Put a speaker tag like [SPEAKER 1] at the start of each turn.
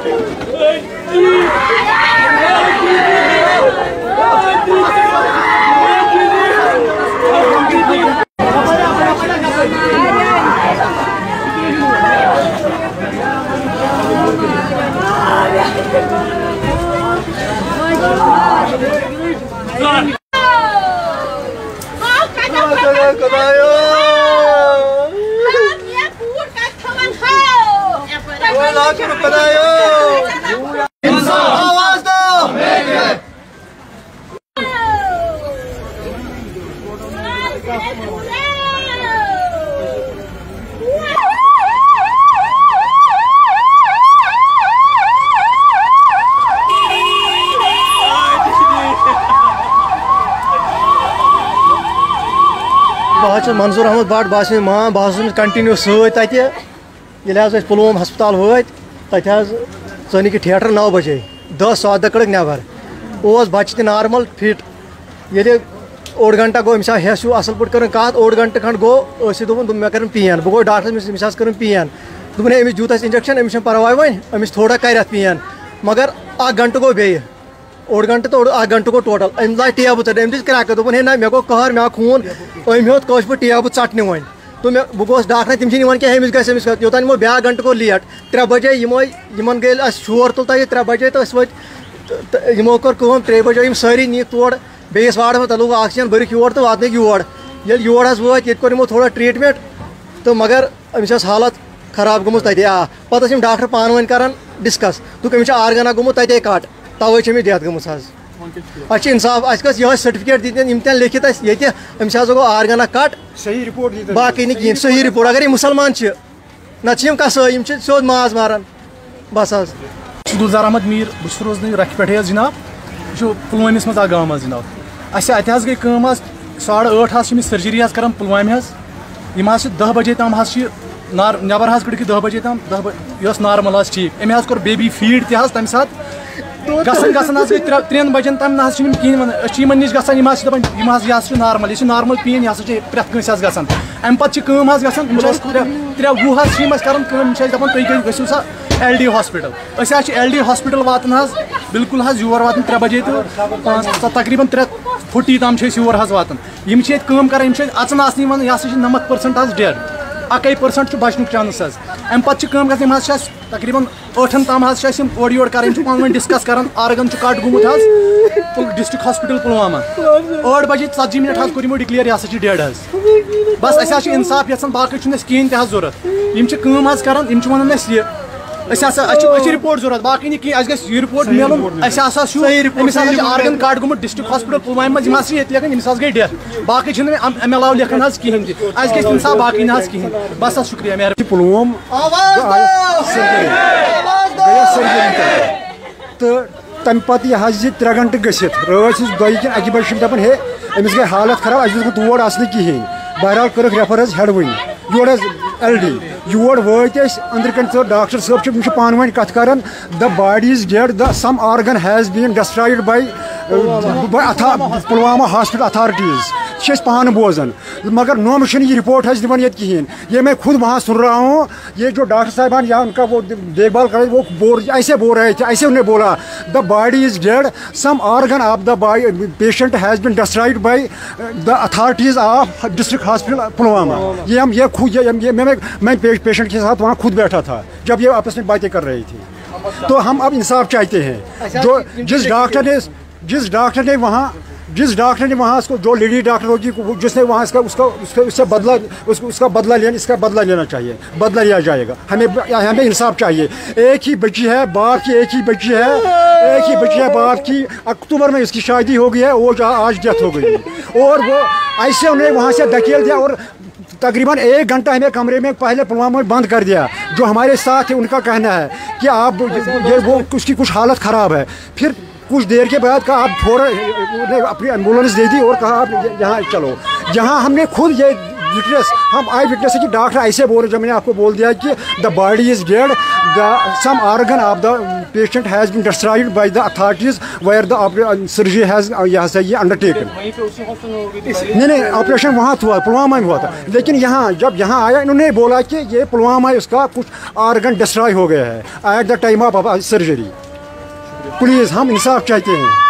[SPEAKER 1] منظور احمد بٹ بہت ماں بہت کنٹنیو ستھ پلوم ہسپتال وت ٹھیٹر 9 بجے 10 کڑک نبر بچہ نارمل فٹ یل اوڑ گھنٹہ گو امس ہیس اصل پہ کت اوڑ گھنٹہ کھنڈ گو مے کر پین بہ گوس ڈاکٹر امس کر پین دے امس دیت انجیکشن امس پرواے ون امس تھوڑا کر پین مگر 1 گھنٹہ گو بی اوڑ گھنٹہ تو 1 گھنٹہ گو ٹوٹل ام لاج ٹیبہ ٹھٹ ام دس کرٛیکہٕ دوٚپُن ہے نہ مے گوٚو قہر مے آو خوٗن أمۍ ہیوٚت کٲش پٲٹھۍ ٹیبہٕ ژٹنہِ وۄنۍ تو بہٕ گوس ڈاکٹر تِم چھِ نِوان کینٛہہ أمِس گژھِ یوٚتانۍ یِمو بیٛاکھ گھنٹہٕ گوٚو لیٹ 3 بجے یِمن گٔے اَسہِ شور تُل تَتہِ 3 بجے تہٕ أسۍ وٲتۍ یِمو کٔر کٲم 3 بجے یِم سٲری نِیِکھ تور بیٚیِس واڑس منٛز تَتہِ لوگ آکسیجن بٔرِکھ یور تہٕ واتنٲیِکھ یور ییٚلہِ یور حظ وٲتۍ ییٚتہِ کوٚر یِمو تھوڑا ٹرٛیٖٹمٮ۪نٛٹ تہٕ مگر أمِس ٲس حالت خراب گٔمٕژ تَتہِ پَتہٕ ٲسۍ یِم ڈاکٹر پانہٕ ؤنۍ کران ڈِسکس دوٚپُکھ أمِس چھُ آرگنا گوٚمُت تَتے کٹ تَوَے چھِ أمِس ڈیتھ گٔمٕژ حظ اَسہِ چھِ اِنصاف اَسہِ گٔژھ یِہوٚے سٔٹفِکیٹ دِتۍ یِم تہِ لیکھِتھ اَسہِ ییٚتہِ أمِس ہسا گوٚو آرگنا کٹ
[SPEAKER 2] صحیح رِپورٹ
[SPEAKER 1] باقٕے نہٕ کِہیٖنۍ صحیح رِپورٹ اگر یِم مُسلمان چھِ نتہٕ چھِ یِم کسٲے یِم چھِ سیوٚد ماز ماران بس حظ
[SPEAKER 3] گُلزار احمد میٖر بہٕ چھُس روزان رکھِ پٮ۪ٹھٕے حظ جناب یہِ چھُ پُلوٲمِس منٛز اکھ گام حظ جناب اَسہِ اَتہِ حظ گٔے کٲم حظ 8:30 حظ چھِ أمِس سٔرجری حظ کران پُلوامہِ حظ یِم حظ چھِ 10 بجے تام حظ چھِ نٮ۪بر حظ کٔڑِکھ 10 بجے تام یہِ ٲس نارمل حظ ٹھیٖک أمۍ حظ کوٚر بیبی فیٖڈ تہِ حظ تَمہِ ساتہٕ گژھان حظ گٔے 3 بجن تام نہ حظ چھِنہٕ یِم کِہیٖنۍ وَنان أسۍ چھِ یِمن نِش گژھان یِم حظ چھِ دَپان یِم حظ یہِ ہسا چھُ نارمل یہِ چھِ نارمل پین یہِ ہسا چھِ پرٛٮ۪تھ کٲنٛسہِ حظ گژھان اَمہِ پتہٕ چھِ کٲم حظ گژھان یِم چھِ اَسہِ 3:20 حظ چھِ یِم اَسہِ کران کٲم یِم چھِ اَسہِ دَپان تُہۍ گٔژھِو سا LD ہاسپِٹل أسۍ حظ چھِ LD ہاسپِٹل واتان حظ بالکل حظ یور واتان 3 بجے تہٕ تقریٖباً 3:40 تام چھِ أسۍ یور حظ واتان یِم چھِ ییٚتہِ کٲم کران یِم چھِ اَژان آسنٕے وَنان یہِ ہسا چھِ 90% حظ ڈیڈ 1% چھُ بچنُک چانس حظ اَمہِ پتہٕ چھِ کٲم گژھان یِم حظ چھِ اَسہِ تقریٖباً 8 تام حظ چھِ اَسہِ یِم اورٕ یورٕ کران یِم چھِ پانہٕ ؤنۍ ڈِسکس کران آرگن چھُ کٹ گوٚمُت حظ ڈسٹرک ہاسپِٹل پُلوامہ 8 بجے 40 منٹ حظ کوٚر یِمو ڈِکلیئر یہِ ہسا چھِ ڈیڈ حظ بس اَسہِ حظ چھِ اِنصاف یژھان باقٕے چھُنہٕ اَسہِ کِہیٖنۍ تہِ حظ ضوٚرتھ یِم چھِ کٲم حظ کران یِم چھِ وَنان اَسہِ یہِ أسۍ چھِ رِپورٹ ضوٚرتھ باقٕے نہٕ کِہیٖنۍ اَسہِ گژھِ یہِ رِپورٹ مِلُن اَسہِ ہسا چھُ أمِس ہسا چھُ آرگن کٹ گوٚمُت ڈسٹرک ہاسپِٹل پُلوامہِ منٛز یِم حظ چھِ ییٚتہِ لیکھان أمِس حظ گٔے ڈیتھ باقٕے چھِنہٕ اَمہِ علاوٕ لیکھان حظ کِہیٖنۍ تہِ اَسہِ گژھِ اِنصاف باقٕے نہٕ حظ کِہیٖنۍ بس حظ شُکریہ مہربٲنی
[SPEAKER 2] پُلووم تہٕ تَمہِ پتہٕ یہِ حظ یہِ 3 گھنٹہٕ گٔژھِتھ رٲژ ہِنٛز 2 کِنہٕ 1 بجہِ چھِ دَپان ہے أمِس گٔے حالت خراب اَسہِ دِژ نہٕ تور اَژنہٕ کِہیٖنۍ بہرحال کٔرٕکھ ریفر حظ ہٮ۪ڈوٕنۍ یور حظ LD یور وٲتۍ أسۍ أنٛدرٕ کَنۍ تہٕ ڈاکٹر صٲب چھِ یِم چھِ پانہٕ ؤنۍ کَتھ کران the body is dead the some organ has been destroyed by Pulwama hospital authorities چھِ أسۍ پانہٕ بوزان مگر نوٚم چھِنہٕ یہِ رِپورٹ حظ دِوان ییٚتہِ کِہیٖنۍ یہ میں خود وہاں سن رہا ہوں یہ جو ڈاکٹر صاحبان یا ان کا وہ دیکھ بھال کر وہ ایسے بول رہے تھے ایسے انہوں نے بولا the body is dead some organ of the body patient has been destroyed by the authorities of district hospital Pulwama میں پیشنٹ کے ساتھ وہاں خود بیٹھا تھا جب یہ آپس میں باتیں کر رہی تھی تو ہم اب انصاف چاہتے ہیں جو جس ڈاکٹر نے وہاں اس کو جو لیڈی ڈاکٹر ہوگی جس نے وہاں اس کا بدلہ لینا چاہیے بدلہ لیا جائے گا ہمیں انصاف چاہیے ایک ہی بچی ہے باپ کی ایک ہی بچی ہے باپ کی اکتوبر میں اس کی شادی ہو گئی ہے وہ آج ڈیتھ ہو گئی اور وہ ایسے انہیں وہاں سے دھکیل دیا اور تقریباً 1 گھنٹہ ہمیں کمرے میں پہلے پلوامہ میں بند کر دیا جو ہمارے ساتھ ہے ان کا کہنا ہے کہ آپ وہ اس کی کچھ حالت خراب ہے پھر کچھ دیر کے بعد کہا آپ فوراً اپنی ایمبولینس دے دی اور کہا آپ یہاں چلو جہاں ہم نے خود یہ विटनेस, हम आई विटनेस है कि डॉक्टर ऐसे बोल रहे, जब मैंने आपको बोल दिया कि the body is dead, some organ of the patient has been destroyed by the authorities where the surgery has यहाँ से ये undertaken. नहीं ऑपरेशन वहाँ हुआ, पुलवामा में हुआ था, लेकिन यहाँ जब यहाँ आया इन्होंने बोला कि ये पुलवामा उसका कुछ ऑर्गन डिस्ट्रॉय हो गया है at the time of surgery. Please हम इंसाफ चाहते हैं.